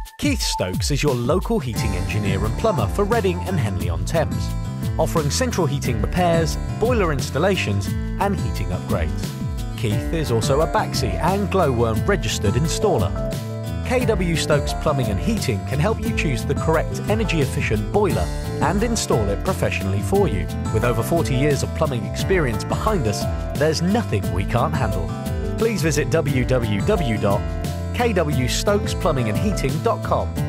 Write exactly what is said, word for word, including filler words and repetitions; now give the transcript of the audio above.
Keith Stokes is your local heating engineer and plumber for Reading and Henley-on-Thames, offering central heating repairs, boiler installations and heating upgrades. Keith is also a B A C S I and Glowworm registered installer. K W Stokes Plumbing and Heating can help you choose the correct energy-efficient boiler and install it professionally for you. With over forty years of plumbing experience behind us, there's nothing we can't handle. Please visit w w w dot k w stokes plumbing and heating dot com